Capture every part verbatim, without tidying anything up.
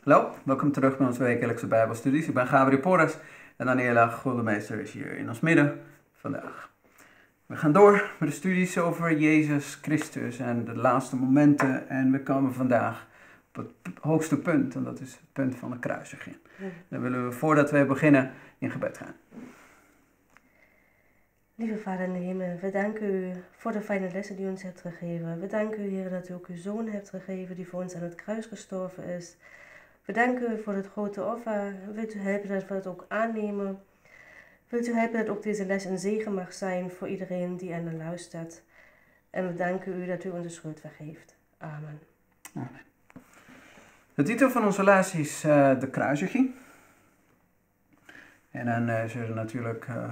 Hallo, welkom terug bij onze wekelijkse Bijbelstudies. Ik ben Gabriel Porras en Daniela Guldemeester is hier in ons midden vandaag. We gaan door met de studies over Jezus Christus en de laatste momenten en we komen vandaag op het hoogste punt en dat is het punt van de kruisiging. Dan willen we voordat we beginnen in gebed gaan. Lieve Vader in de hemel, we danken u voor de fijne lessen die u ons hebt gegeven. We danken u, Heer, dat u ook uw Zoon hebt gegeven die voor ons aan het kruis gestorven is. We danken u voor het grote offer. Wilt u helpen dat we het ook aannemen? Wilt u helpen dat ook deze les een zegen mag zijn voor iedereen die aan de luistert? En we danken u dat u onze schuld vergeeft. Amen. Amen. De titel van onze les is uh, de kruisiging. En dan uh, is er natuurlijk uh,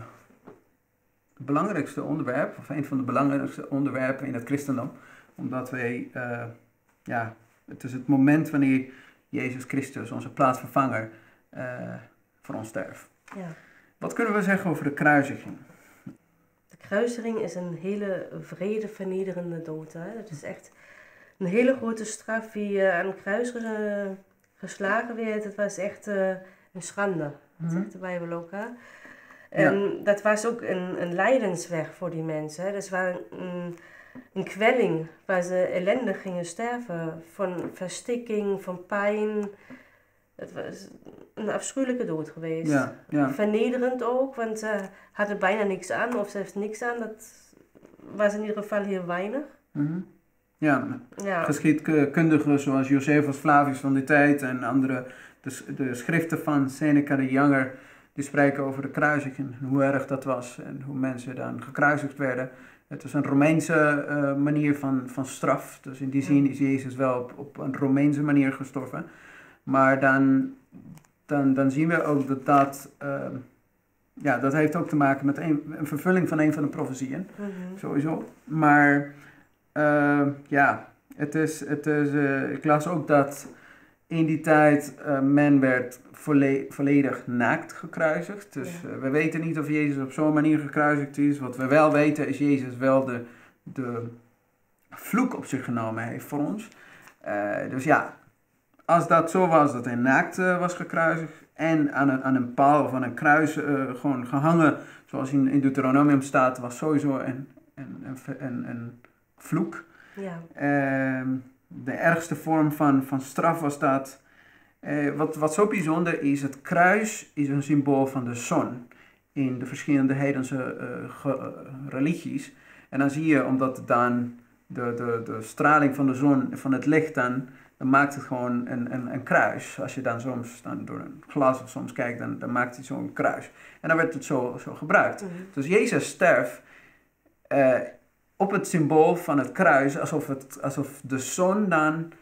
het belangrijkste onderwerp, of een van de belangrijkste onderwerpen in het christendom. Omdat wij, uh, ja, het is het moment wanneer Jezus Christus, onze plaatsvervanger, uh, voor ons sterft. Ja. Wat kunnen we zeggen over de kruisiging? De kruisiging is een hele vrede, vernederende dood. Hè? Dat is echt een hele grote straf die uh, aan het kruis uh, geslagen werd. Dat was echt uh, een schande, dat Mm-hmm. zegt de Bijbel ook. Hè? En ja. Dat was ook een, een lijdensweg voor die mensen. Hè? Dat was een, een kwelling waar ze ellendig gingen sterven. Van verstikking, van pijn. Het was een afschuwelijke dood geweest. Ja, ja. Vernederend ook, want ze hadden bijna niks aan, of zelfs niks aan. Dat was in ieder geval heel weinig. Mm-hmm. Ja, Ja. geschiedkundigen zoals Josephus Flavius van die tijd en andere, de, de schriften van Seneca de Janger, die spreken over de kruisiging en hoe erg dat was en hoe mensen dan gekruisigd werden. Het is een Romeinse uh, manier van, van straf, dus in die zin is Jezus wel op, op een Romeinse manier gestorven. Maar dan, dan, dan zien we ook dat dat, uh, ja, dat heeft ook te maken met een, een vervulling van een van de profetieën, Mm-hmm. sowieso. Maar uh, ja, het is, het is, uh, ik las ook dat in die tijd uh, men werd volle, volledig naakt gekruisigd. Dus Ja. uh, we weten niet of Jezus op zo'n manier gekruisigd is. Wat we wel weten is Jezus wel de, de vloek op zich genomen heeft voor ons. Uh, dus ja, als dat zo was dat hij naakt uh, was gekruisigd en aan een, aan een paal of aan een kruis uh, gewoon gehangen, zoals in, in Deuteronomium staat, was sowieso een, een, een, een, een vloek. Ja. Uh, de ergste vorm van, van straf was dat. Uh, wat, wat zo bijzonder is, het kruis is een symbool van de zon in de verschillende heidense uh, ge, uh, religies. En dan zie je, omdat dan de, de, de straling van de zon, van het licht dan, dan maakt het gewoon een, een, een kruis. Als je dan soms dan door een glas of soms kijkt, dan, dan maakt hij zo'n kruis. En dan werd het zo, zo gebruikt. Mm-hmm. Dus Jezus sterft uh, op het symbool van het kruis, alsof, het, alsof de zon dan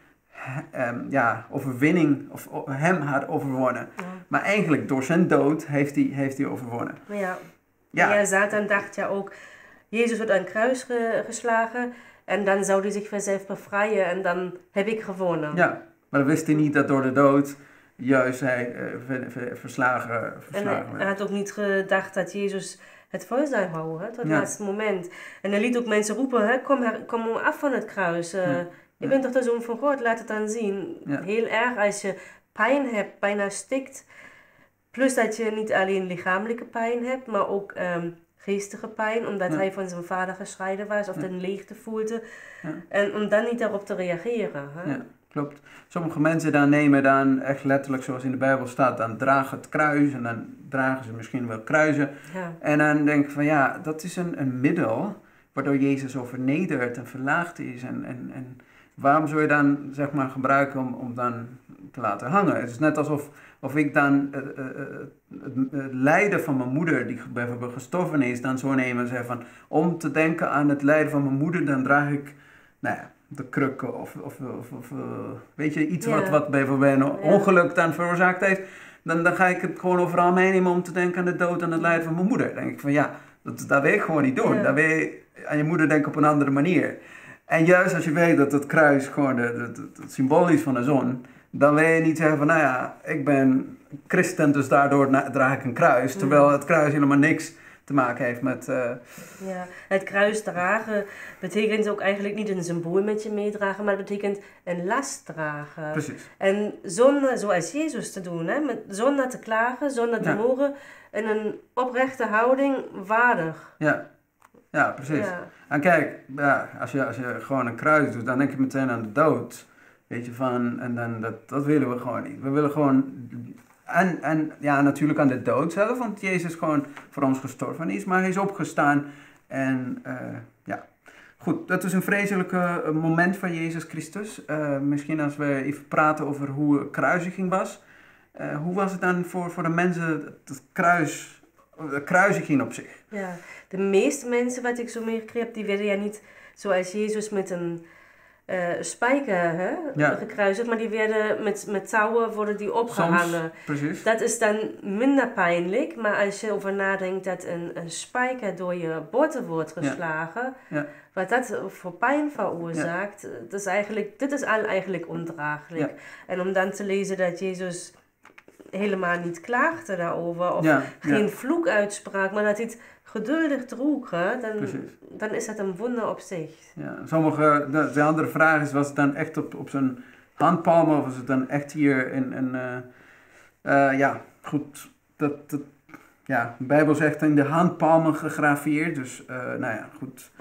um, ja, overwinning, of o, hem had overwonnen. Ja. Maar eigenlijk door zijn dood heeft hij, heeft hij overwonnen. Ja. Ja. Ja, Satan dacht ja ook, Jezus wordt aan het kruis ge, geslagen en dan zou hij zich vanzelf bevrijden en dan heb ik gewonnen. Ja, maar dan wist hij niet dat door de dood juist hij uh, ver, ver, verslagen, verslagen En hij, werd. hij had ook niet gedacht dat Jezus het vol zou houden, hè, tot het Ja. laatste moment. En hij liet ook mensen roepen, hè, kom, her, kom af van het kruis. Uh, Ja. Je Ja. bent toch de Zoon van God, laat het dan zien. Ja. Heel erg als je pijn hebt, bijna stikt. Plus dat je niet alleen lichamelijke pijn hebt, maar ook um, geestige pijn. Omdat Ja. hij van zijn vader gescheiden was of Ja. een leegte voelde. Ja. En om dan niet daarop te reageren. Hè? Ja, klopt. Sommige mensen dan nemen dan echt letterlijk zoals in de Bijbel staat, dan dragen het kruis en dan dragen ze misschien wel kruisen. Ja. En dan denk ik van ja, dat is een, een middel waardoor Jezus zo vernederd en verlaagd is. En, en, en waarom zou je dan zeg maar gebruiken om, om dan te laten hangen? Het is net alsof of ik dan uh, uh, het, het lijden van mijn moeder, die bijvoorbeeld gestorven is, dan zo nemen en zeggen van, om te denken aan het lijden van mijn moeder, dan draag ik, nou ja, de krukken of, of, of, of uh, weet je, iets Ja. wat, wat bijvoorbeeld een Ja. ongeluk dan veroorzaakt heeft. Dan, dan ga ik het gewoon overal meenemen om te denken aan de dood en het lijden van mijn moeder. Dan denk ik van ja, dat, dat wil ik gewoon niet doen. Ja. Dan wil je aan je moeder denken op een andere manier. En juist als je weet dat het kruis gewoon de, de, de, het symbool is van de zon, dan wil je niet zeggen van nou ja, ik ben christen, dus daardoor na, draag ik een kruis. Terwijl het kruis helemaal niks te maken heeft met... Uh... Ja, het kruis dragen betekent ook eigenlijk niet een symbool met je meedragen, maar het betekent een last dragen. Precies. En zonder, zoals Jezus te doen, hè, met, zonder te klagen, zonder te ja. mogen, in een oprechte houding waardig. Ja, ja precies. Ja. En kijk, ja, als, je, als je gewoon een kruis doet, dan denk je meteen aan de dood. Weet je, van, en dan, dat, dat willen we gewoon niet. We willen gewoon... En, en ja, natuurlijk aan de dood zelf, want Jezus gewoon voor ons gestorven is, maar hij is opgestaan. En uh, ja, goed, dat is een vreselijke moment van Jezus Christus. Uh, misschien als we even praten over hoe kruisiging was. Uh, hoe was het dan voor, voor de mensen, het kruis, de kruisiging op zich? Ja, de meeste mensen wat ik zo meegekregen heb, die werden ja niet zoals Jezus met een... Uh, spijker hè, ja. gekruisigd, maar die werden met, met touwen worden die opgehangen. Precies. Dat is dan minder pijnlijk, maar als je over nadenkt dat een, een spijker door je botten wordt geslagen, ja. Ja. wat dat voor pijn veroorzaakt, ja. dat is eigenlijk, dit is al eigenlijk ondraaglijk. Ja. En om dan te lezen dat Jezus helemaal niet klaagde daarover, of ja. geen ja. vloek uitsprak, maar dat hij het geduldig droeg, hè, dan, dan is dat een wonder op zich. Ja, sommige, de, de andere vraag is, was het dan echt op, op zijn handpalmen of was het dan echt hier in, in uh, uh, ja, goed, dat, dat, ja, de Bijbel zegt in de handpalmen gegraveerd, dus, uh, nou ja, goed,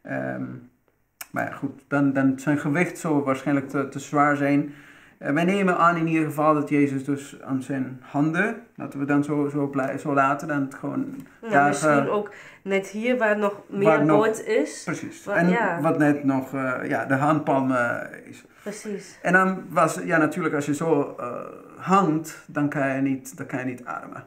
um, maar ja, goed, dan, dan zijn gewicht zou waarschijnlijk te, te zwaar zijn. Uh, wij nemen aan in ieder geval dat Jezus dus aan zijn handen, laten we dan zo, zo, blij, zo laten, dan het gewoon... Ja, daar, misschien uh, ook net hier waar nog meer boord is. Precies, wat, en ja. wat net nog uh, ja, de handpalm uh, is. Precies. En dan was, ja natuurlijk als je zo uh, hangt, dan kan je niet, dan kan je niet ademen.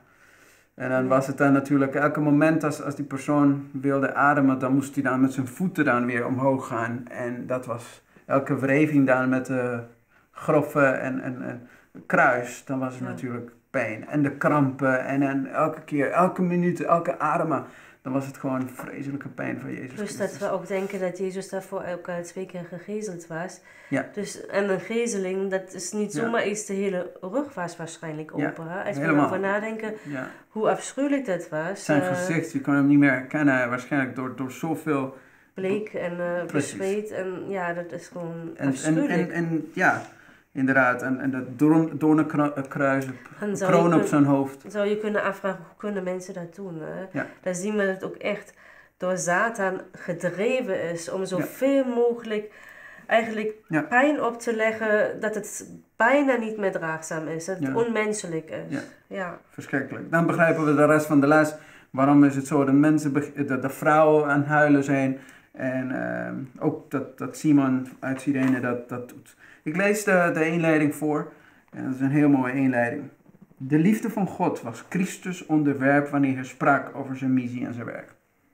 En dan ja. was het dan natuurlijk, elke moment als, als die persoon wilde ademen, dan moest hij dan met zijn voeten dan weer omhoog gaan. En dat was elke wrijving dan met de groffe en, en, en kruis, dan was het ja. natuurlijk pijn. En de krampen en, en elke keer, elke minuut, elke ademen, dan was het gewoon vreselijke pijn van Jezus Plus Christus. dat we ook denken dat Jezus daarvoor ook twee keer gegezeld was. Ja. Dus, en een gezeling, dat is niet zomaar ja. iets, de hele rug was waarschijnlijk open. Ja, Als we helemaal. erover nadenken ja. hoe afschuwelijk dat was. Zijn uh, gezicht, je kon hem niet meer herkennen, waarschijnlijk door, door zoveel... bleek en uh, bezweet en ja, dat is gewoon en, afschuwelijk. En, en, en ja... Inderdaad, en, en dat doornenkruis, kroon op zijn hoofd. Zou je kunnen afvragen, hoe kunnen mensen dat doen? Hè? Ja. Dan zien we dat het ook echt door Satan gedreven is om zoveel ja. mogelijk eigenlijk ja. pijn op te leggen, dat het bijna niet meer draagzaam is, dat het ja. onmenselijk is. Ja. Ja. Verschrikkelijk. Dan begrijpen we de rest van de les. Waarom is het zo dat mensen, dat de vrouwen aan het huilen zijn en uh, ook dat, dat Simon uit Cyrene dat, dat doet. Ik lees de, de inleiding voor. En dat is een heel mooie inleiding. De liefde van God was Christus onderwerp wanneer hij sprak over zijn missie en zijn werk.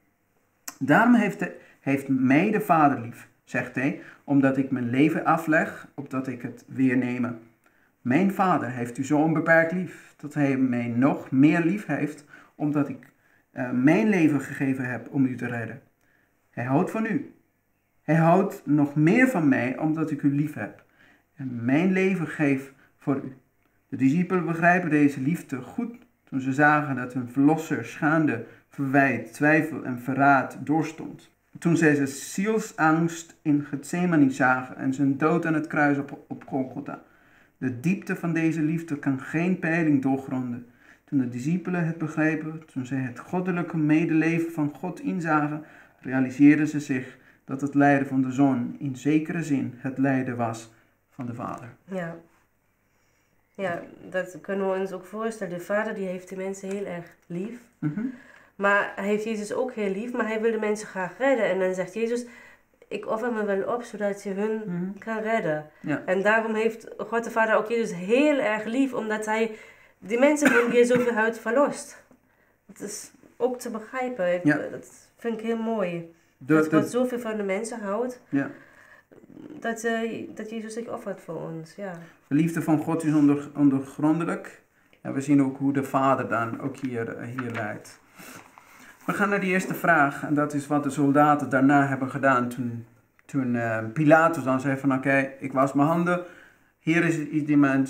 Daarom heeft, de, heeft mij de Vader lief, zegt hij, omdat ik mijn leven afleg, opdat ik het weer neem. Mijn Vader heeft u zo onbeperkt lief, dat hij mij nog meer lief heeft, omdat ik uh, mijn leven gegeven heb om u te redden. Hij houdt van u. Hij houdt nog meer van mij, omdat ik u lief heb. En mijn leven geef voor u. De discipelen begrijpen deze liefde goed toen ze zagen dat hun verlosser schande, verwijt, twijfel en verraad doorstond. Toen zij zijn zielsangst in Getsemane zagen en zijn dood aan het kruis op, op Golgotha. De diepte van deze liefde kan geen peiling doorgronden. Toen de discipelen het begrepen, toen zij het goddelijke medeleven van God inzagen, realiseerden ze zich dat het lijden van de Zoon in zekere zin het lijden was van de Vader. Ja. Ja, dat kunnen we ons ook voorstellen. De Vader die heeft de mensen heel erg lief. Mm-hmm. Maar hij heeft Jezus ook heel lief, maar hij wil de mensen graag redden. En dan zegt Jezus, ik offer me wel op, zodat je hun mm-hmm. kan redden. Ja. En daarom heeft God de Vader ook Jezus heel erg lief, omdat hij die mensen van wie zoveel huid verlost. Dat is ook te begrijpen. Ja. Dat vind ik heel mooi. De, dat de, God zoveel van de mensen houdt. Ja. Dat, uh, dat Jezus zich offert voor ons, ja. De liefde van God is onder, ondergrondelijk. En we zien ook hoe de Vader dan ook hier, hier leidt. We gaan naar die eerste vraag. En dat is wat de soldaten daarna hebben gedaan. Toen, toen uh, Pilatus dan zei van oké, okay, ik was mijn handen. Hier is, is die mens.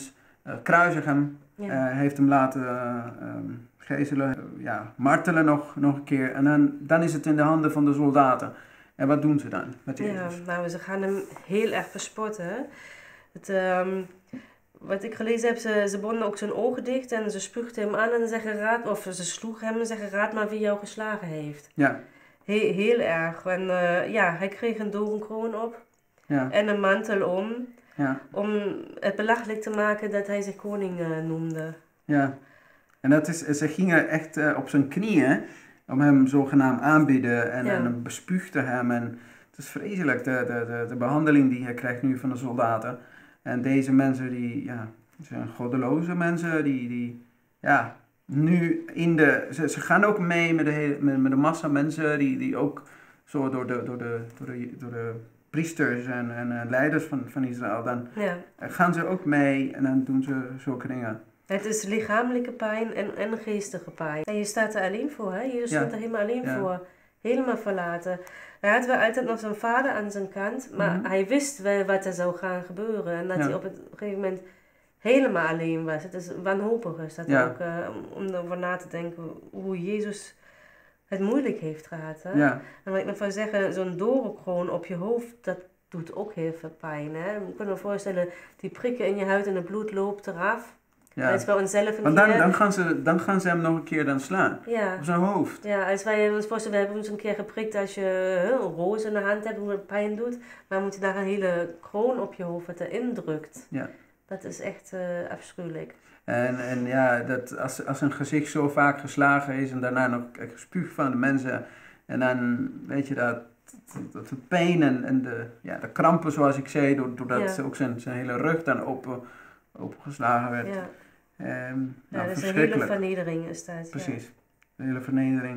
uh, kruisig hem. Ja. Uh, heeft hem laten uh, um, gezelen, uh, ja, martelen nog, nog een keer. En dan, dan is het in de handen van de soldaten. En wat doen ze dan met Jezus? Ja, nou, ze gaan hem heel erg verspotten. Het, um, wat ik gelezen heb, ze, ze bonden ook zijn ogen dicht en ze spuugden hem aan en zeggen raad, of ze sloegen hem en zeggen raad maar wie jou geslagen heeft. Ja. He, heel erg. En uh, ja, hij kreeg een doornkroon op ja. en een mantel om, ja. om het belachelijk te maken dat hij zich koning uh, noemde. Ja, en dat is, ze gingen echt uh, op zijn knieën om hem zogenaamd aanbidden en, ja. en bespuugden hem. En het is vreselijk, de, de, de, de behandeling die hij krijgt nu van de soldaten. En deze mensen, die ja, zijn goddeloze mensen, die, die ja, nu in de... Ze, ze gaan ook mee met de, hele, met, met de massa mensen die, die ook zo door de, door de, door de, door de priesters en, en uh, leiders van, van Israël, dan ja. gaan ze ook mee en dan doen ze zulke dingen. Het is lichamelijke pijn en, en geestige pijn. En je staat er alleen voor, hè? Je staat ja. er helemaal alleen ja. voor. Helemaal verlaten. Hij had wel altijd nog zijn vader aan zijn kant, maar mm-hmm. hij wist wel wat er zou gaan gebeuren. En dat ja. hij op het gegeven moment helemaal alleen was. Het is wanhopig is dat ja. ook, uh, om erover na te denken hoe Jezus het moeilijk heeft gehad. Hè? Ja. En wat ik nog van zeggen, zo'n doornkroon op je hoofd, dat doet ook heel veel pijn. Hè? Je kunt me voorstellen, die prikken in je huid en het bloed loopt eraf. Ja. Dat is bij onszelf een Want dan, keer... dan, gaan ze, dan gaan ze hem nog een keer dan slaan. Ja. Op zijn hoofd. Ja, als wij ons voorstellen, we hebben ons een keer geprikt als je een roos in de hand hebt, hoe het pijn doet. Maar moet je daar een hele kroon op je hoofd wat erin drukt. Ja. Dat is echt uh, afschuwelijk. En, en ja, dat als, als een gezicht zo vaak geslagen is en daarna nog gespuugd van de mensen. En dan weet je dat, dat de pijn en, en de, ja, de krampen zoals ik zei, doordat ja. ook zijn, zijn hele rug dan open, opengeslagen werd. Ja. Um, ja, nou, dat is een hele vernedering is dat. Precies, ja. een hele vernedering.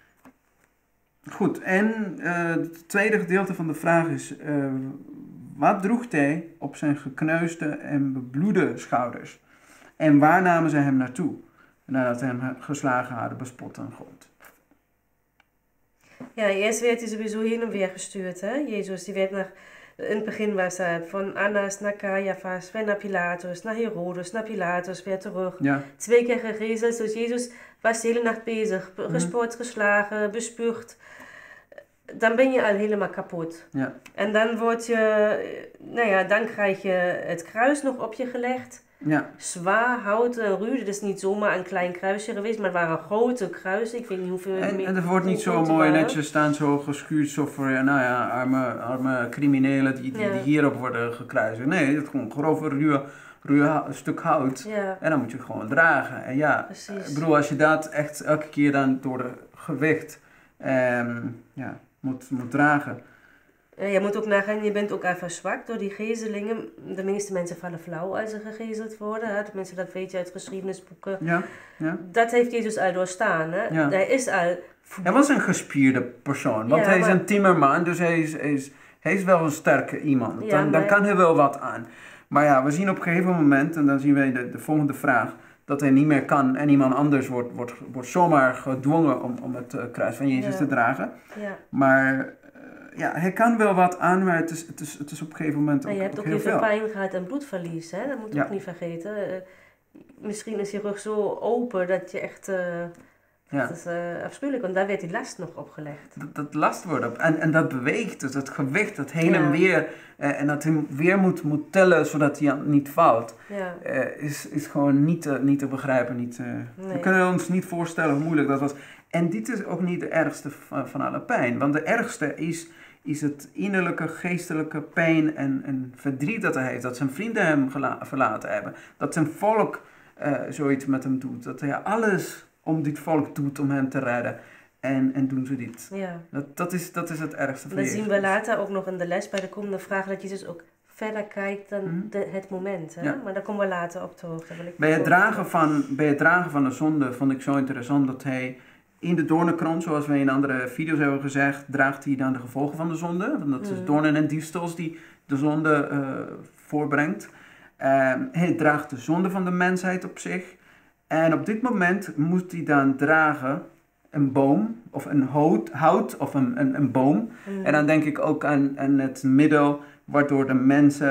Goed, en uh, het tweede gedeelte van de vraag is, uh, wat droeg hij op zijn gekneusde en bebloede schouders? En waar namen ze hem naartoe, nadat ze hem geslagen hadden, bespot en God? Ja, eerst werd hij sowieso heen en weer gestuurd, hè? Jezus, die werd naar... In het begin was hij van Annas naar Caiaphas, weer naar Pilatus, naar Herodes, naar Pilatus, weer terug. Ja. Twee keer gegezeld, dus Jezus was de hele nacht bezig, gespot, mm-hmm. geslagen, bespuugd. Dan ben je al helemaal kapot. Ja. En dan word je, nou ja, dan krijg je het kruis nog op je gelegd. Ja. Zwaar, houten, ruw. Het is niet zomaar een klein kruisje geweest, maar het waren grote kruisen. Ik weet niet hoeveel... En, en het wordt niet zo mooi waren. netjes staan, zo geschuurd, zo voor, nou ja, arme, arme criminelen die, die, ja. die hierop worden gekruisigd. Nee, het is gewoon grove, ruwe, ruwe stuk hout. Ja. En dan moet je het gewoon dragen. En ja, Precies. ik bedoel, als je dat echt elke keer dan door de gewicht um, ja, moet, moet dragen... Je moet ook nagaan, je bent ook even zwak door die gezelingen. De meeste mensen vallen flauw als ze gegezeld worden. Hè? Tenminste, dat weet je uit geschiedenisboeken. Ja, ja. Dat heeft Jezus al doorstaan. Hè? Ja. Hij is al... Hij was een gespierde persoon. Want ja, hij is maar... een timmerman, dus hij is, hij, is, hij is wel een sterke iemand. Dan, ja, maar... dan kan hij wel wat aan. Maar ja, we zien op een gegeven moment, en dan zien wij de, de volgende vraag... dat hij niet meer kan en iemand anders wordt, wordt, wordt zomaar gedwongen om, om het uh, kruis van Jezus ja. te dragen. Ja. Maar... Ja, hij kan wel wat aan, maar het is, het is, het is op een gegeven moment ook, je hebt ook, ook heel veel veel pijn gehad en bloedverlies, hè? Dat moet je ja. ook niet vergeten. Uh, misschien is je rug zo open dat je echt... Uh, ja. Dat is uh, afschuwelijk, want daar werd die last nog opgelegd. Dat, dat last wordt op. En, en dat beweegt, dus het gewicht, dat heen ja. en weer. Uh, en dat hij weer moet, moet tellen, zodat hij niet valt. Ja. Uh, is, is gewoon niet, uh, niet te begrijpen. Niet, uh, nee. We kunnen ons niet voorstellen hoe moeilijk dat was. En dit is ook niet de ergste van, van alle pijn. Want de ergste is... is het innerlijke, geestelijke pijn en, en verdriet dat hij heeft. Dat zijn vrienden hem gela- verlaten hebben. Dat zijn volk uh, zoiets met hem doet. Dat hij alles om dit volk doet om hem te redden. En, en doen ze dit. Ja. Dat, dat, is, dat is het ergste van Dat zien we later ook nog in de les bij de komende vraag. Dat Jezus ook verder kijkt dan mm-hmm. de, het moment. Hè? Ja. Maar daar komen we later op terug. Bij het, dragen van, bij het dragen van de zonde vond ik zo interessant dat hij... In de doornenkroon, zoals we in andere video's hebben gezegd, draagt hij dan de gevolgen van de zonde. Want dat is mm. doornen en diefstals die de zonde uh, voorbrengt. Uh, hij draagt de zonde van de mensheid op zich. En op dit moment moet hij dan dragen een boom, of een hout, hout of een, een, een boom. Mm. En dan denk ik ook aan, aan het middel waardoor de mensen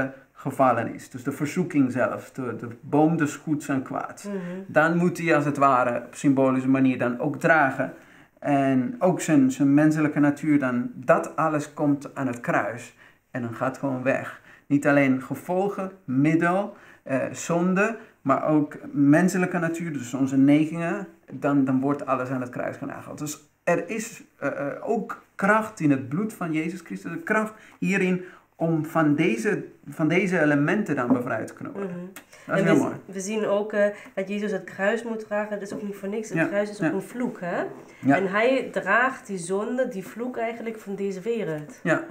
gevallen is. Dus de verzoeking zelf, de, de boom des goeds en kwaads. Mm-hmm. Dan moet hij als het ware op symbolische manier dan ook dragen. En ook zijn, zijn menselijke natuur dan, dat alles komt aan het kruis. En dan gaat het gewoon weg. Niet alleen gevolgen, middel, eh, zonde, maar ook menselijke natuur, dus onze neigingen. Dan, dan wordt alles aan het kruis genageld. Dus er is uh, uh, ook kracht in het bloed van Jezus Christus. De kracht hierin om van deze, van deze elementen dan bevrijd te kunnen worden. Mm-hmm. Dat is en heel we, mooi. we zien ook uh, dat Jezus het kruis moet dragen. Dat is ook niet voor niks. Het Ja, kruis is ook ja. een vloek. Hè? Ja. En hij draagt die zonde, die vloek eigenlijk van deze wereld. Ja,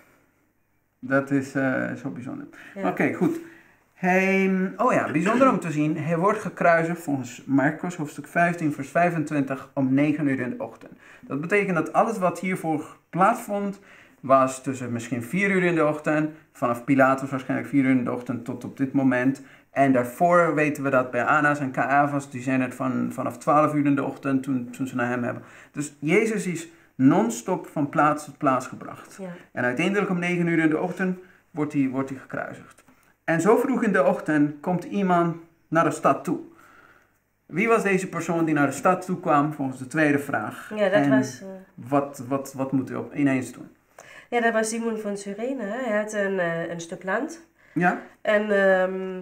dat is uh, zo bijzonder. Ja. Oké, okay, goed. Hij, oh ja, bijzonder om te zien. Hij wordt gekruisigd volgens Marcus hoofdstuk vijftien vers vijfentwintig om negen uur in de ochtend. Dat betekent dat alles wat hiervoor plaatsvond was tussen misschien vier uur in de ochtend, vanaf Pilatus waarschijnlijk vier uur in de ochtend tot op dit moment. En daarvoor weten we dat bij Annas en Caiaphas, die zijn het van, vanaf twaalf uur in de ochtend toen, toen ze naar hem hebben. Dus Jezus is non-stop van plaats tot plaats gebracht. Ja. En uiteindelijk om negen uur in de ochtend wordt hij, wordt hij gekruisigd. En zo vroeg in de ochtend komt iemand naar de stad toe. Wie was deze persoon die naar de stad toe kwam, volgens de tweede vraag? Ja, dat en was... Uh... Wat, wat, wat moet hij op ineens doen? Ja, dat was Simon van Cyrene. Hè? Hij had een, uh, een stuk land. Ja? En um,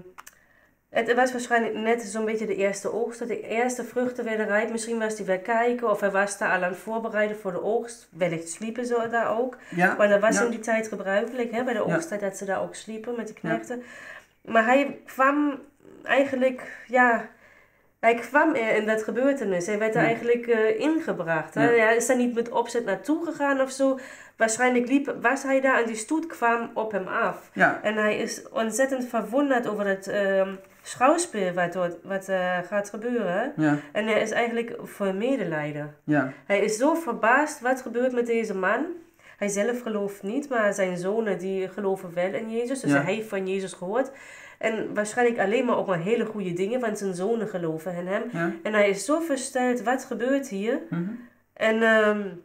het was waarschijnlijk net zo'n beetje de eerste oogst. De eerste vruchten werden rijp. Misschien was hij weer kijken of hij was daar al aan het voorbereiden voor de oogst. Wellicht sliepen ze daar ook. Ja? Maar dat was ja. in die tijd gebruikelijk, hè? Bij de oogsttijd ja. dat ze daar ook sliepen met de knechten. Ja. Maar hij kwam eigenlijk, ja... Hij kwam in dat gebeurtenis. Hij werd er ja. eigenlijk uh, ingebracht. Hè? Ja. Hij is daar niet met opzet naartoe gegaan of zo. Waarschijnlijk liep, was hij daar en die stoet kwam op hem af. Ja. En hij is ontzettend verwonderd over het uh, schouwspel wat, wat uh, gaat gebeuren. Ja. En hij is eigenlijk voor medelijden. Ja. Hij is zo verbaasd wat gebeurt met deze man. Hij zelf gelooft niet, maar zijn zonen die geloven wel in Jezus. Dus ja. hij heeft van Jezus gehoord. En waarschijnlijk alleen maar op maar hele goede dingen, want zijn zonen geloven in hem. Ja. En hij is zo versteld, wat gebeurt hier? Mm-hmm. En um,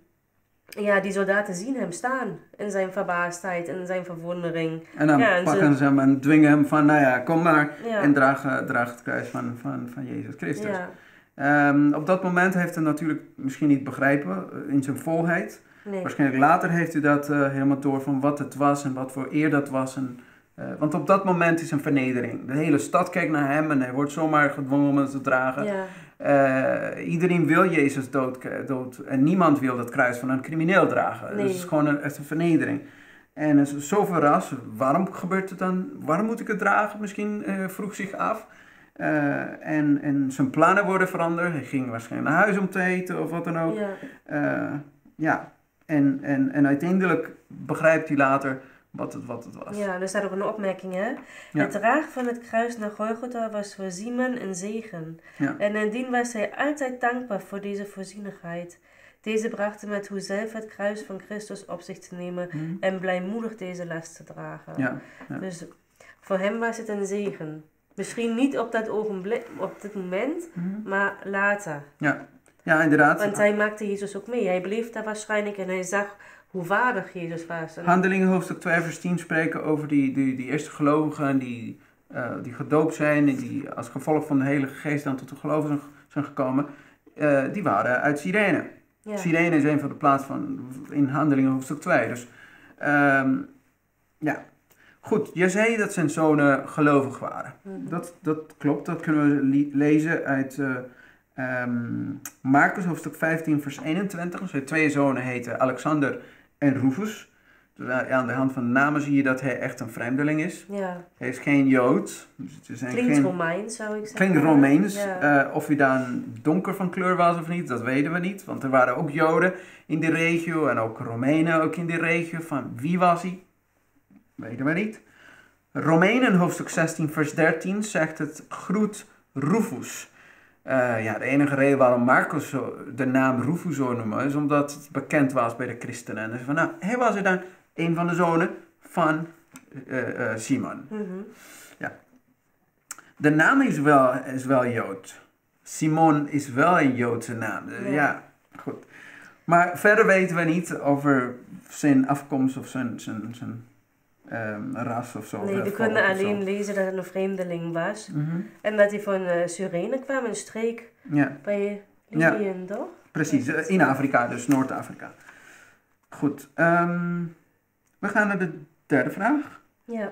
ja, die soldaten zien hem staan in zijn verbaasdheid en zijn verwondering. En dan ja, en pakken ze hem en dwingen hem van, nou ja, kom maar. Ja. En draag, draag het kruis van, van, van Jezus Christus. Ja. Um, op dat moment heeft hij natuurlijk misschien niet begrepen uh, in zijn volheid. Nee. Waarschijnlijk later heeft u dat uh, helemaal door van wat het was en wat voor eer dat was. En, uh, want op dat moment is een vernedering. De hele stad kijkt naar hem en hij wordt zomaar gedwongen om het te dragen. Ja. Uh, iedereen wil Jezus dood, dood en niemand wil dat kruis van een crimineel dragen. Nee. Dus het is gewoon een, echt een vernedering. En het is zo verrast. Waarom gebeurt het dan? Waarom moet ik het dragen? Misschien uh, vroeg zich af. Uh, en, en zijn plannen worden veranderd. Hij ging waarschijnlijk naar huis om te eten of wat dan ook. Ja. Uh, ja. En, en, en uiteindelijk begrijpt hij later wat het, wat het was. Ja, er staat ook een opmerking, hè. Ja. Het dragen van het kruis naar Golgotha was voor Simon een zegen. Ja. En nadien was hij altijd dankbaar voor deze voorzienigheid. Deze bracht hem ertoe zelf het kruis van Christus op zich te nemen hmm. en blijmoedig deze last te dragen. Ja. Ja. Dus voor hem was het een zegen. Misschien niet op dat ogenblik, op dit moment, hmm. maar later. Ja. Ja, inderdaad. Want hij maakte Jezus ook mee. Hij bleef daar waarschijnlijk en hij zag hoe waardig Jezus was. En Handelingen hoofdstuk twee vers tien spreken over die, die, die eerste gelovigen die, uh, die gedoopt zijn en die als gevolg van de Heilige Geest dan tot de geloof zijn, zijn gekomen. Uh, die waren uit Cyrene. Ja. Cyrene is een van de plaatsen van in Handelingen hoofdstuk twee. Dus um, ja, goed. Je zei dat zijn zonen gelovig waren. Mm-hmm. Dat, dat klopt, dat kunnen we le- lezen uit uh, um, Marcus hoofdstuk vijftien vers eenentwintig. Zijn twee zonen heten Alexander en Rufus. Dus aan de hand van de namen zie je dat hij echt een vreemdeling is. Ja. Hij is geen Jood. Dus het is klinkt geen, Romeins, zou ik zeggen. Klinkt Romeins. Ja. Uh, of hij dan donker van kleur was of niet, dat weten we niet. Want er waren ook Joden in die regio en ook Romeinen ook in die regio. Van wie was hij? Weten we niet. Romeinen hoofdstuk zestien vers dertien zegt het groet Rufus. Uh, ja, de enige reden waarom Marcus de naam Rufus zo noemen is omdat het bekend was bij de christenen. En dus van, nou, hij was er dan een van de zonen van uh, uh, Simon. Mm-hmm. Ja. De naam is wel, is wel Jood. Simon is wel een Joodse naam. Ja. ja, goed. Maar verder weten we niet over zijn afkomst of zijn, zijn, zijn um, ras of zo. Nee, we kunnen alleen lezen dat het een vreemdeling was. Mm-hmm. En dat hij van uh, Cyrene kwam, een streek ja. bij Libië, ja. toch? Precies, in Afrika, dus Noord-Afrika. Goed, um, we gaan naar de derde vraag. Ja.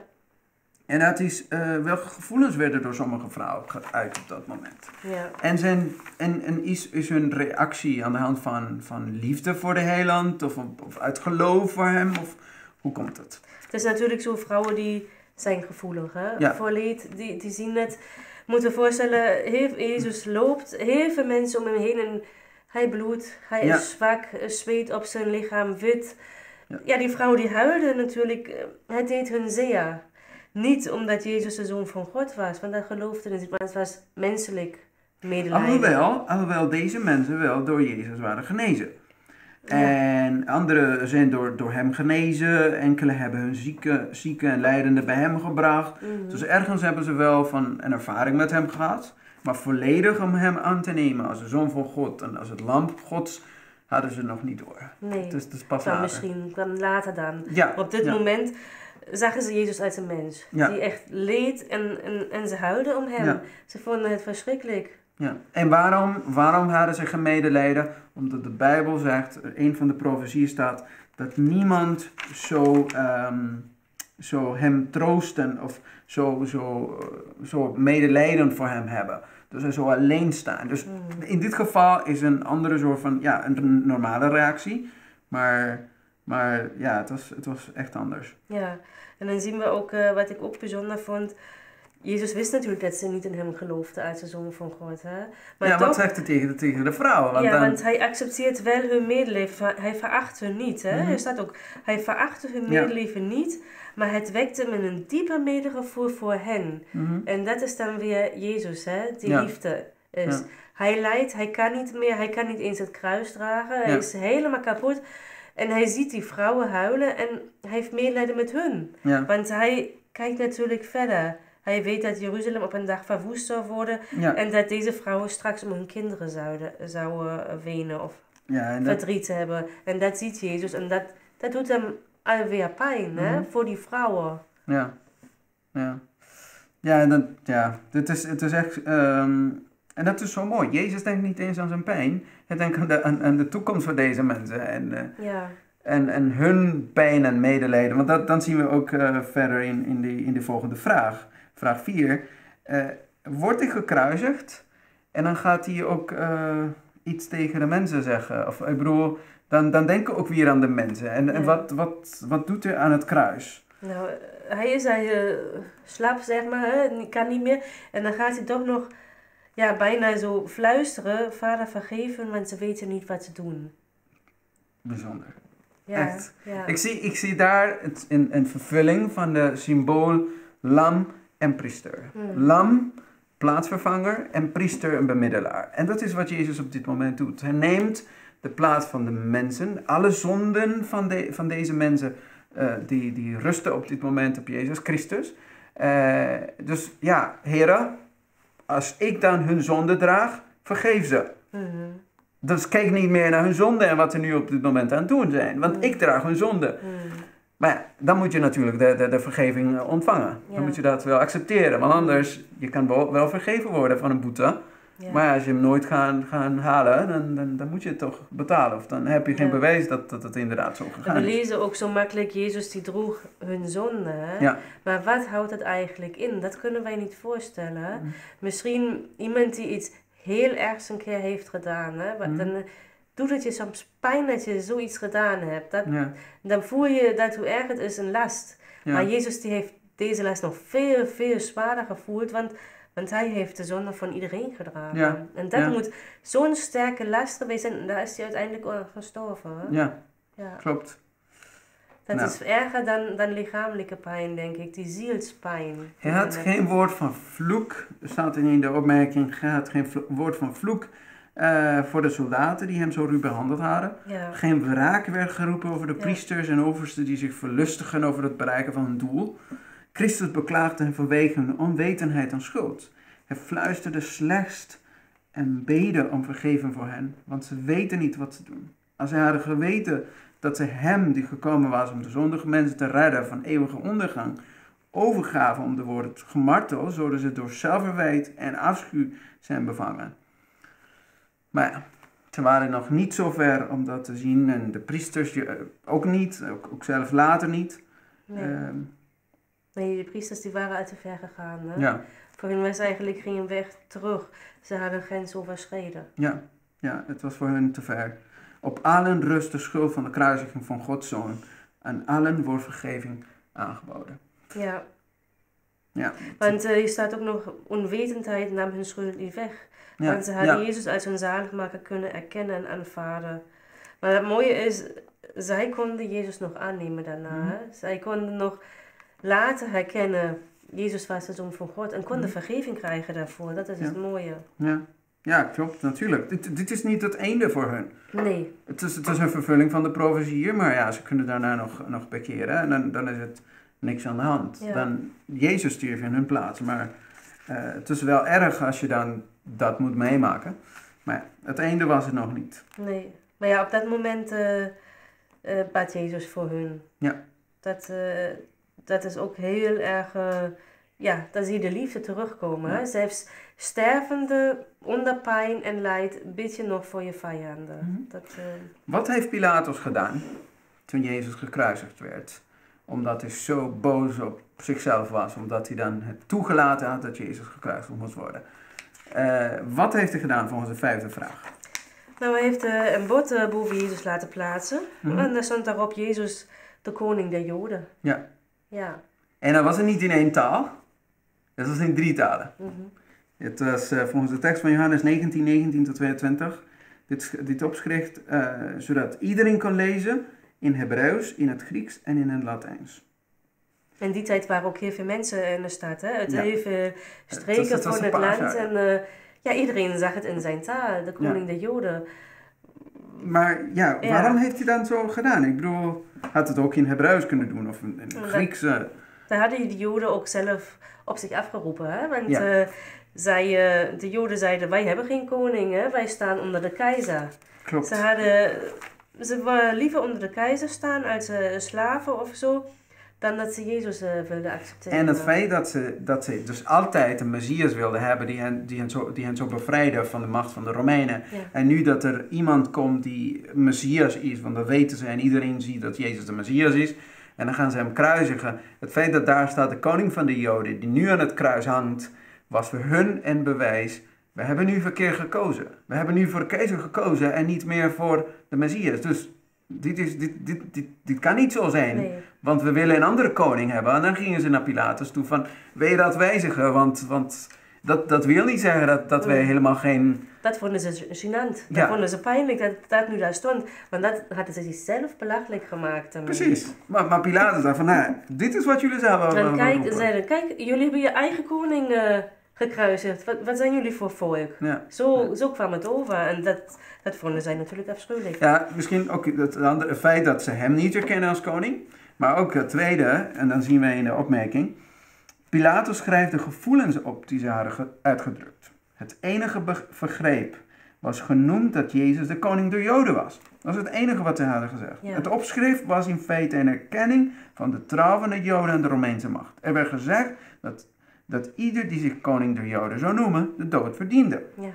En dat is, uh, welke gevoelens werden door sommige vrouwen geuit op dat moment? Ja. En, zijn, en, en is, is hun reactie aan de hand van, van liefde voor de heiland of, of uit geloof voor hem? Of hoe komt het? Het is natuurlijk zo, vrouwen die zijn gevoelig, hè? Ja. Voor leed, die, die zien het. Moeten voorstellen, heel, Jezus loopt, heel veel mensen om hem heen en hij bloedt, hij ja. is zwak, zweet op zijn lichaam, wit. Ja, ja die vrouwen die huilden natuurlijk, het deed hun zeer. Niet omdat Jezus de Zoon van God was, want dat geloofde niet, maar het was menselijk medelijden. Alhoewel, alhoewel deze mensen wel door Jezus waren genezen. Ja. En anderen zijn door, door hem genezen, enkele hebben hun zieke, zieke en lijdenden bij hem gebracht. Mm-hmm. Dus ergens hebben ze wel van een ervaring met hem gehad, maar volledig om hem aan te nemen als de Zoon van God en als het lam Gods hadden ze nog niet door. Nee, het is, het is pas kwam later. misschien kwam later dan. Ja, op dit ja. moment zagen ze Jezus als een mens. Ja. Die echt leed en, en, en ze huilden om hem. Ja. Ze vonden het verschrikkelijk. Ja. En waarom, waarom hadden ze medelijden? Omdat de Bijbel zegt, een van de profetieën staat, dat niemand zo, um, zo hem troosten of zo, zo, zo medelijden voor hem hebben. Dus hij zou alleen staan. Dus mm. in dit geval is een andere soort van, ja, een normale reactie. Maar, maar ja, het was, het was echt anders. Ja, en dan zien we ook, uh, wat ik ook bijzonder vond. Jezus wist natuurlijk dat ze niet in hem geloofden als de Zoon van God. Hè? Maar ja, toch, wat zegt hij tegen de, tegen de vrouw? Want ja, dan... want hij accepteert wel hun medeleven. Hij veracht hun niet. Hè? Mm-hmm. Er staat ook, hij verachtte hun medeleven ja. niet. Maar het wekte hem een dieper medegevoel voor hen. Mm-hmm. En dat is dan weer Jezus, hè? Die ja. liefde is. Ja. Hij lijdt, hij kan niet meer, hij kan niet eens het kruis dragen. Hij ja. is helemaal kapot. En hij ziet die vrouwen huilen en hij heeft medelijden met hun. Ja. Want hij kijkt natuurlijk verder. Hij weet dat Jeruzalem op een dag verwoest zou worden. Ja. En dat deze vrouwen straks om hun kinderen zouden, zouden wenen of ja, en verdriet dat... hebben. En dat ziet Jezus en dat, dat doet hem alweer pijn, mm-hmm. hè, voor die vrouwen. Ja, ja. Ja, en dan, ja, het is, het is echt, um, en dat is zo mooi. Jezus denkt niet eens aan zijn pijn. Hij denkt aan de, aan, aan de toekomst van deze mensen. En, uh, ja. en, en hun pijn en medelijden. Want dat, dan zien we ook uh, verder in, in, die, in de volgende vraag. Vraag vier. Uh, wordt hij gekruisigd? En dan gaat hij ook uh, iets tegen de mensen zeggen. Of ik bedoel, dan, dan denken we ook weer aan de mensen. En, ja. en wat, wat, wat doet hij aan het kruis? Nou, hij is hij uh, slap, zeg maar, hè? Kan niet meer. En dan gaat hij toch nog ja, bijna zo fluisteren. Vader, vergeven, want ze weten niet wat ze doen. Bijzonder. Ja, echt. Ja. Ik, zie, ik zie daar het, een, een vervulling van de symbool lam en priester. Hmm. Lam, plaatsvervanger, en priester, een bemiddelaar. En dat is wat Jezus op dit moment doet. Hij neemt de plaats van de mensen. Alle zonden van, de, van deze mensen, uh, die, die rusten op dit moment op Jezus Christus. Uh, dus ja, heren, als ik dan hun zonde draag, vergeef ze. Hmm. Dus kijk niet meer naar hun zonde en wat ze nu op dit moment aan het doen zijn. Want hmm. ik draag hun zonde. Hmm. Maar ja, dan moet je natuurlijk de, de, de vergeving ontvangen. Ja. Dan moet je dat wel accepteren. Want anders, je kan wel, wel vergeven worden van een boete. Ja. Maar als je hem nooit gaat gaan halen, dan, dan, dan moet je het toch betalen. Of dan heb je geen ja. bewijs dat, dat het inderdaad zo gegaan is. We lezen ook zo makkelijk, Jezus die droeg hun zonde. Ja. Maar wat houdt het eigenlijk in? Dat kunnen wij niet voorstellen. Mm. Misschien iemand die iets heel ergs een keer heeft gedaan. Hè? Mm. Dan doet het je soms pijn dat je zoiets gedaan hebt. Dat, ja. Dan voel je dat hoe erg het is een last. Ja. Maar Jezus die heeft deze last nog veel, veel zwaarder gevoeld. Want, want hij heeft de zonde van iedereen gedragen. Ja. En dat ja. moet zo'n sterke last geweest zijn. En daar is hij uiteindelijk gestorven. Hè? Ja, ja, klopt. Dat nou. is erger dan, dan lichamelijke pijn, denk ik. Die zielspijn. Hij had geen woord van vloek. Er staat in de opmerking, hij had geen vlo- woord van vloek. Uh, voor de soldaten die hem zo ruw behandeld hadden. Ja. Geen wraak werd geroepen over de ja. priesters en oversten die zich verlustigen over het bereiken van hun doel. Christus beklaagde hen vanwege hun onwetendheid en schuld. Hij fluisterde slechts en beden om vergeving voor hen, want ze weten niet wat ze doen. Als hij hadden geweten dat ze hem, die gekomen was om de zondige mensen te redden van eeuwige ondergang, overgaven om te worden gemarteld, zodat ze door zelfverwijt en afschuw zijn bevangen. Maar ja, ze waren nog niet zo ver om dat te zien en de priesters ook niet, ook, ook zelf later niet. Nee. Um, nee, de priesters die waren uit te ver gegaan. Hè? Ja. Voor hen was eigenlijk geen weg terug. Ze hadden grens overschreden. Ja, ja, het was voor hen te ver. Op allen rust de schuld van de kruisiging van Gods Zoon. Aan allen wordt vergeving aangeboden. Ja. Ja. Want uh, hier staat ook nog, onwetendheid nam hun schuld niet weg. Ja. Want ze hadden Ja. Jezus als hun zaligmaker kunnen erkennen en aanvaarden. Maar het mooie is, zij konden Jezus nog aannemen daarna. Mhm. Hè? Zij konden nog later herkennen, Jezus was de Zoon van God. En konden Mhm. vergeving krijgen daarvoor. Dat is Ja. het mooie. Ja. Ja, klopt, natuurlijk. Dit, dit is niet het einde voor hun. Nee. Het is, het is een vervulling van de profetie, maar ja, ze kunnen daarna nog, nog bekeren en dan, dan is het niks aan de hand. Ja. Dan, Jezus stierf in hun plaats, maar uh, het is wel erg als je dan dat moet meemaken. Maar ja, het einde was het nog niet. Nee. Maar ja, op dat moment uh, uh, bad Jezus voor hun. Ja. Dat, uh, dat is ook heel erg, uh, ja, dan zie je de liefde terugkomen. Ja. Hè? Zelfs stervende, onder pijn en lijdt, bid je nog voor je vijanden. Mm-hmm. Dat, uh... Wat heeft Pilatus gedaan toen Jezus gekruisigd werd? Omdat hij zo boos op zichzelf was, omdat hij dan het toegelaten had dat Jezus gekruisigd moest worden. Uh, wat heeft hij gedaan volgens de vijfde vraag? Nou, hij heeft uh, een bord uh, boven Jezus laten plaatsen. Mm-hmm. En daar stond daarop Jezus, de koning der Joden. Ja. Ja. En dat was het niet in één taal, dat was in drie talen. Mm-hmm. Het was uh, volgens de tekst van Johannes negentien, negentien tot tweeëntwintig, dit, dit opschrift, uh, zodat iedereen kon lezen in Hebreeuws, in het Grieks en in het Latijns. In die tijd waren ook heel veel mensen in de stad, hè? Uit Ja. heel veel streken Het was- het was van een het paasjaar, land. ja. En uh, ja, iedereen zag het in zijn taal, de koning der Joden. Maar ja, Ja. waarom heeft hij dan zo gedaan? Ik bedoel, had het ook in Hebreeuws kunnen doen of in, in Ja. Grieks. Uh, Daar hadden de Joden ook zelf op zich afgeroepen, hè? Want Ja. uh, zij, uh, de Joden zeiden, wij hebben geen koning, hè? Wij staan onder de keizer. klopt. Ze hadden, ze wilden liever onder de keizer staan als uh, slaven of zo, dan dat ze Jezus uh, wilden accepteren. En het feit dat ze, dat ze dus altijd een Messias wilden hebben die hen, die, hen zo, die hen zo bevrijden van de macht van de Romeinen. Ja. En nu dat er iemand komt die Messias is, want dat weten ze en iedereen ziet dat Jezus de Messias is. En dan gaan ze hem kruisigen. Het feit dat daar staat de koning van de Joden, die nu aan het kruis hangt, was voor hun een bewijs. We hebben nu verkeerd gekozen. We hebben nu voor de keizer gekozen en niet meer voor de Messias. Dus dit, is, dit, dit, dit, dit kan niet zo zijn. Nee. Want we willen een andere koning hebben. En dan gingen ze naar Pilatus toe van, wil je dat wijzigen? Want, want dat, dat wil niet zeggen dat, dat wij Nee. helemaal geen... Dat vonden ze gênant. Dat Ja. vonden ze pijnlijk dat dat nu daar stond. Want dat hadden ze zichzelf belachelijk gemaakt. daarmee. Precies. Maar, maar Pilatus dacht van, nou, dit is wat jullie zouden Dan willen kijk, roepen. zeiden, kijk, jullie hebben je eigen koning uh, gekruisigd. Wat, wat zijn jullie voor volk? Ja. Zo, zo kwam het over. En dat, dat vonden zij natuurlijk afschuwelijk. Ja, misschien ook het, andere, het feit dat ze hem niet herkennen als koning. Maar ook het tweede, en dan zien wij in de opmerking. Pilatus schrijft de gevoelens op die ze hadden ge- uitgedrukt. Het enige be- vergreep was genoemd dat Jezus de koning der Joden was. Dat was het enige wat ze hadden gezegd. Ja. Het opschrift was in feite een erkenning van de trouw van de Joden en de Romeinse macht. Er werd gezegd dat, dat ieder die zich koning der Joden zou noemen, de dood verdiende. Ja.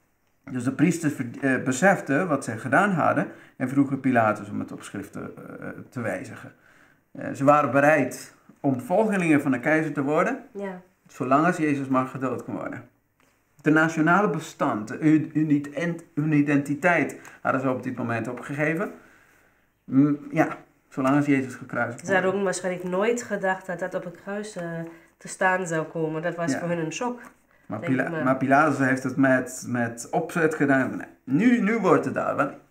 Dus de priesters eh, beseften wat zij gedaan hadden en vroegen Pilatus om het opschrift te, uh, te wijzigen. Uh, ze waren bereid om volgelingen van de keizer te worden, Ja. zolang als Jezus maar gedood kon worden. De nationale bestand, hun, hun, ident- hun identiteit hadden ze op dit moment opgegeven. Mm, ja, zolang als Jezus gekruisigd Ze hadden wordt. ook waarschijnlijk nooit gedacht dat dat op het kruis uh, te staan zou komen. Dat was Ja. voor hun een shock. Maar, denk Pila- ik maar. maar Pilatus heeft het met, met opzet gedaan. Nee, nu, nu wordt het daar. Want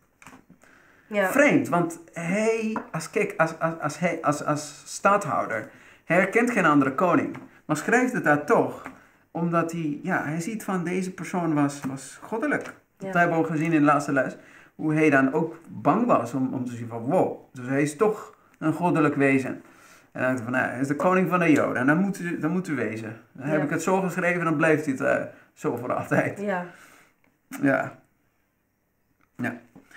Ja. vreemd, want hij, als, kijk, als, als, als, hij, als, als stadhouder, hij herkent geen andere koning. Maar schrijft het daar toch, omdat hij, ja, hij ziet van deze persoon was, was goddelijk. Ja. Dat hebben we ook gezien in de laatste les. Hoe hij dan ook bang was om, om te zien van, wow, dus hij is toch een goddelijk wezen. En dan dacht hij van, nou, hij is de koning van de Joden. En dan moet u, dan moet u wezen. Dan heb Ja. ik het zo geschreven, dan blijft dit uh, zo voor altijd. Ja. Ja. Ja.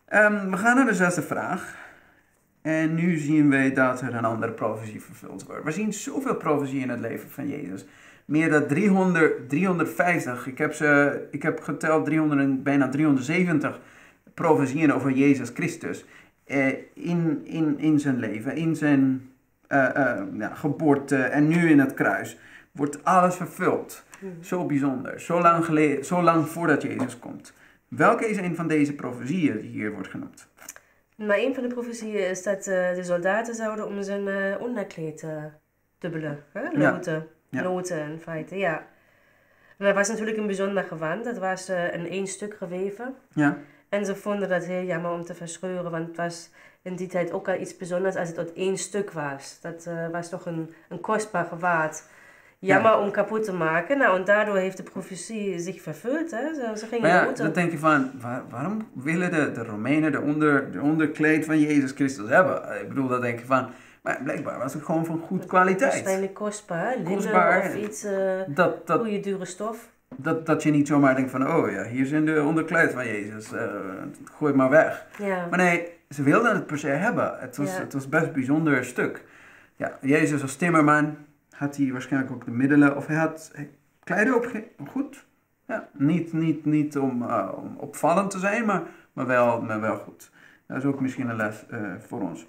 Um, we gaan naar de zesde vraag. En nu zien we dat er een andere profetie vervuld wordt. We zien zoveel profetie in het leven van Jezus. Meer dan driehonderd, driehonderdvijftig. Ik heb, ze, ik heb geteld driehonderd, bijna driehonderdzeventig profetieën over Jezus Christus. Eh, in, in, in zijn leven, in zijn uh, uh, ja, geboorte en nu in het kruis. Wordt alles vervuld. Mm. Zo bijzonder. Zo lang, geleden, zo lang voordat Jezus komt. Welke is een van deze profetieën die hier wordt genoemd? Maar een van de profetieën is dat uh, de soldaten zouden om zijn uh, onderkleed uh, dubbelen. Hè? Loten. Ja. Ja. Loten in feite, ja. En dat was natuurlijk een bijzonder gewand. Dat was uh, in één stuk geweven. Ja. En ze vonden dat heel jammer om te verscheuren, want het was in die tijd ook al iets bijzonders als het uit één stuk was. Dat uh, was toch een, een kostbaar gewaad. Jammer ja. om kapot te maken. Nou, en daardoor heeft de profetie zich vervuld. Hè? Ze, ze gingen ja, dan denk je van, waar, waarom willen de, de Romeinen de, onder, de onderkleed van Jezus Christus hebben? Ik bedoel, dan denk je van, maar blijkbaar was het gewoon van goed kwaliteit. Waarschijnlijk kostbaar, kostbaar of iets, uh, dat, dat, goede dure stof. Dat, dat je niet zomaar denkt van, oh ja, hier zijn de onderkleed van Jezus, uh, gooi het maar weg. Ja. Maar nee, ze wilden het per se hebben. Het was, ja. het was best een bijzonder stuk. Ja, Jezus als timmerman had hij waarschijnlijk ook de middelen, of hij had kleding op, goed. Ja, niet, niet, niet om, uh, om opvallend te zijn, maar, maar, wel, maar wel goed. Dat is ook misschien een les uh, voor ons.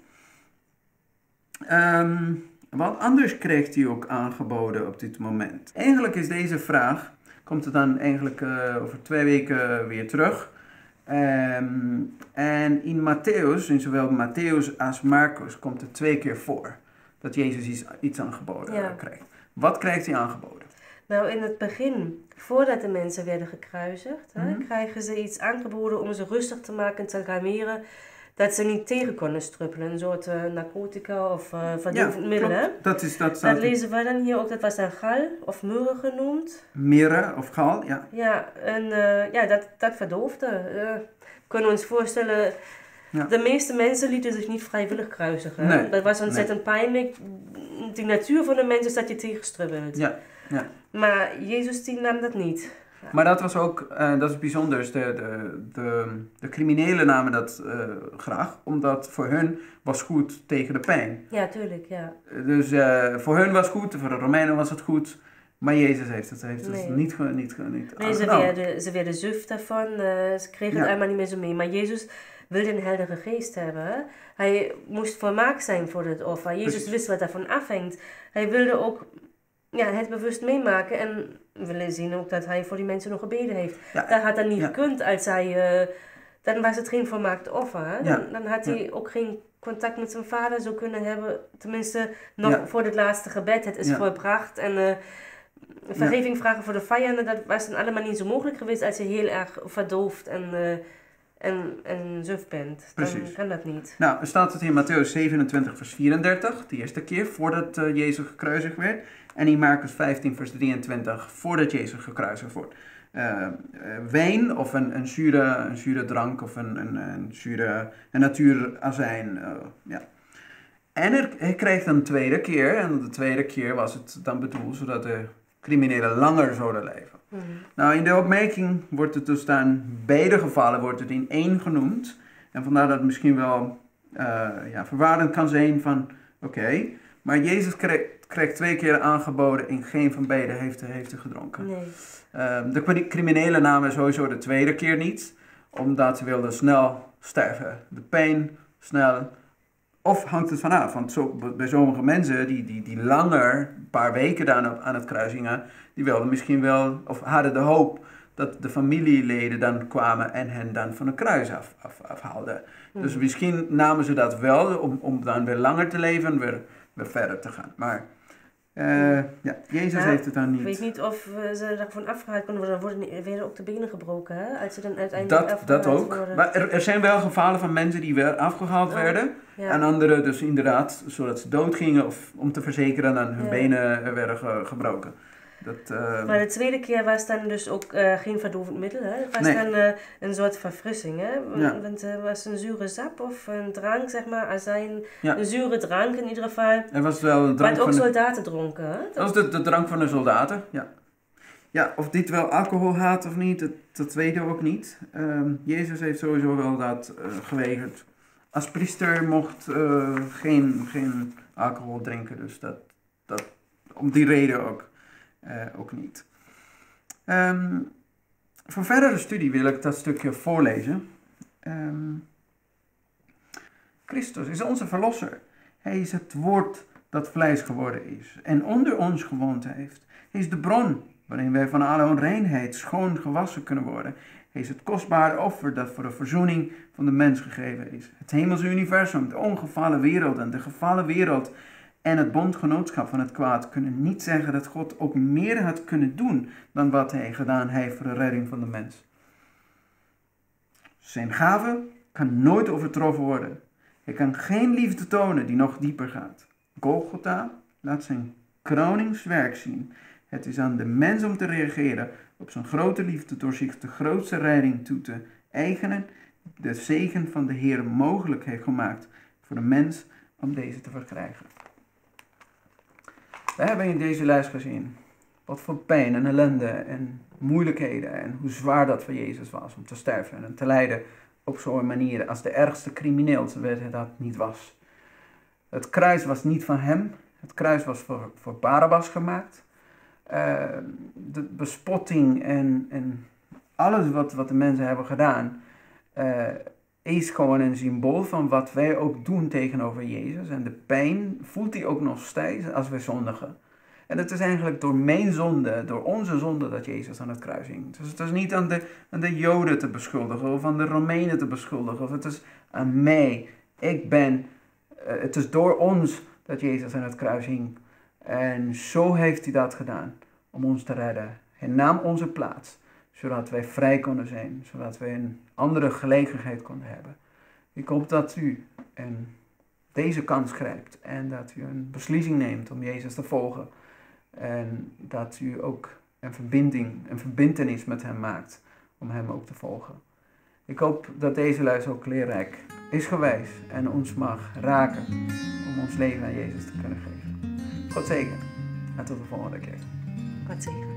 Um, wat anders kreeg hij ook aangeboden op dit moment? Eigenlijk is deze vraag, komt het dan eigenlijk uh, over twee weken weer terug. Um, en in Matthäus, in zowel Matthäus als Marcus, komt het twee keer voor dat Jezus iets, iets aangeboden ja. krijgt. Wat krijgt hij aangeboden? Nou, in het begin, voordat de mensen werden gekruisigd, mm-hmm. hè, krijgen ze iets aangeboden om ze rustig te maken en te kalmeren, dat ze niet tegen konden struppelen. Een soort uh, narcotica of uh, verdovend ja, middel. Hè? Dat, is, dat, dat lezen we dan hier ook, dat was dan gal of myrrhe genoemd. Mirre of gal, ja. Ja, en uh, ja, dat, dat verdoofde. Uh, we kunnen ons voorstellen, ja. de meeste mensen lieten zich niet vrijwillig kruisigen. Nee, dat was ontzettend nee. pijnlijk. De natuur van de mens is dat je tegenstrubbelt. Ja, ja. Maar Jezus die nam dat niet. Ja. Maar dat was ook, uh, dat is bijzonder, de, de, de, de criminelen namen dat uh, graag, omdat voor hun was goed tegen de pijn. Ja, tuurlijk, ja. Dus uh, voor hun was goed, voor de Romeinen was het goed, maar Jezus heeft het, heeft nee. het niet, niet, niet, niet Nee, ze werden, ze werden suf daarvan, uh, ze kregen ja. het allemaal niet meer zo mee. Maar Jezus wilde een heldere geest hebben. Hij moest volmaakt zijn voor het offer. Jezus Precies. wist wat daarvan afhangt. Hij wilde ook ja, het bewust meemaken en we willen zien ook dat hij voor die mensen nog gebeden heeft. Ja. Dat had dan niet ja. gekund als hij, uh, dan was het geen volmaakt offer. Hè? Dan, ja. dan had hij ja. ook geen contact met zijn vader zo kunnen hebben, tenminste nog ja. voor het laatste gebed. Het is ja. volbracht en uh, vergeving ja. vragen voor de vijanden, dat was dan allemaal niet zo mogelijk geweest als je heel erg verdoofd en, uh, en, en suf bent. Dan Precies. kan dat niet. Nou, er staat het in Matthäus zevenentwintig vers vierendertig, de eerste keer voordat uh, Jezus gekruisigd werd. En in Marcus vijftien vers drieëntwintig, voordat Jezus gekruisigd wordt. Uh, uh, wijn of een, een, zure, een zure drank of een, een, een, zure, een natuurazijn. Uh, ja. En er, hij kreeg een tweede keer. En de tweede keer was het dan bedoeld zodat de criminelen langer zouden leven. Mm-hmm. Nou, in de opmerking wordt het dus dan, beide gevallen wordt het in één genoemd. En vandaar dat het misschien wel uh, ja, verwarrend kan zijn van, oké, okay, maar Jezus kreeg, kreeg twee keer aangeboden en geen van beiden heeft, heeft hij gedronken. Nee. Uh, de criminelen namen sowieso de tweede keer niet, omdat ze wilden snel sterven. De pijn, snel. Of hangt het vanaf, want zo, bij sommige mensen die, die, die langer, een paar weken dan aan het kruisingen, die wilden misschien wel, of hadden de hoop dat de familieleden dan kwamen en hen dan van een kruis af, af, afhaalden. Hmm. Dus misschien namen ze dat wel om, om dan weer langer te leven en weer, weer verder te gaan. Maar uh, ja, Jezus ja, heeft het dan niet. Ik weet niet of uh, ze daarvan afgehaald konden worden, dan worden weer ook de benen gebroken, hè? Als ze dan uiteindelijk dat, dat ook. Worden. Maar er, er zijn wel gevallen van mensen die weer afgehaald oh, werden. Ja. En anderen dus inderdaad, zodat ze doodgingen of om te verzekeren dan hun ja. benen werden ge, gebroken. Dat, uh, maar de tweede keer was dan dus ook uh, geen verdovend middel, hè? Het was nee. dan uh, een soort verfrissing, hè? Ja. Want het uh, was een zure sap of een drank, zeg maar, azijn, ja. een zure drank in ieder geval. Er was wel een drank wat ook van soldaten de, dronken, hè? Dat was de, de drank van de soldaten, ja. ja, of dit wel alcohol had of niet, dat, dat weten we ook niet. Um, Jezus heeft sowieso wel dat uh, geweigerd. Als priester mocht uh, geen, geen alcohol drinken, dus dat, dat, om die reden ook, uh, ook niet. Um, voor verdere studie wil ik dat stukje voorlezen. Um, Christus is onze verlosser. Hij is het woord dat vlees geworden is en onder ons gewoond heeft. Hij is de bron waarin wij van alle onreinheid schoon gewassen kunnen worden. Hij is het kostbare offer dat voor de verzoening van de mens gegeven is. Het hemelse universum, de ongevallen wereld en de gevallen wereld en het bondgenootschap van het kwaad kunnen niet zeggen dat God ook meer had kunnen doen dan wat hij gedaan heeft voor de redding van de mens. Zijn gave kan nooit overtroffen worden. Hij kan geen liefde tonen die nog dieper gaat. Golgotha laat zijn kroningswerk zien. Het is aan de mens om te reageren op zijn grote liefde door zich de grootste redding toe te eigenen. De zegen van de Heer mogelijk heeft gemaakt voor de mens om deze te verkrijgen. We hebben in deze les gezien wat voor pijn en ellende en moeilijkheden en hoe zwaar dat voor Jezus was om te sterven en te lijden op zo'n manier als de ergste crimineel, terwijl hij dat niet was. Het kruis was niet van hem, het kruis was voor, voor Barabbas gemaakt. Uh, de bespotting en, en alles wat, wat de mensen hebben gedaan, uh, is gewoon een symbool van wat wij ook doen tegenover Jezus. En de pijn voelt hij ook nog steeds als wij zondigen. En het is eigenlijk door mijn zonde, door onze zonde, dat Jezus aan het kruis hing. Dus het is niet aan de, aan de Joden te beschuldigen of aan de Romeinen te beschuldigen. Of het is aan mij. Ik ben, uh, het is door ons dat Jezus aan het kruis hing. En zo heeft hij dat gedaan om ons te redden. Hij nam onze plaats, zodat wij vrij konden zijn, zodat wij een andere gelegenheid konden hebben. Ik hoop dat u een, deze kans grijpt en dat u een beslissing neemt om Jezus te volgen. En dat u ook een verbinding, een verbintenis met hem maakt om hem ook te volgen. Ik hoop dat deze les ook leerrijk is geweest en ons mag raken om ons leven aan Jezus te kunnen geven. God zegen en tot de volgende keer. God zegen.